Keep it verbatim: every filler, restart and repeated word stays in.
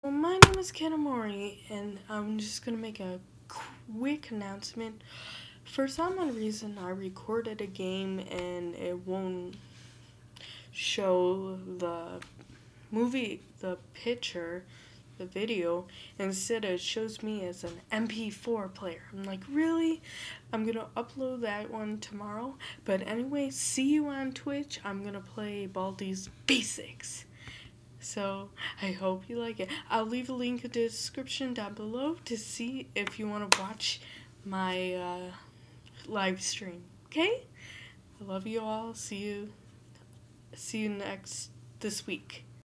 Well, my name is Kanamori, and I'm just gonna make a quick announcement. For some odd reason, I recorded a game and it won't show the movie, the picture, the video. Instead, it shows me as an M P four player. I'm like, really? I'm gonna upload that one tomorrow. But anyway, see you on Twitch. I'm gonna play Baldi's Basics. So I hope you like it. I'll leave a link in the description down below to see if you want to watch my uh, live stream. Okay? I love you all. See you. See you next this week.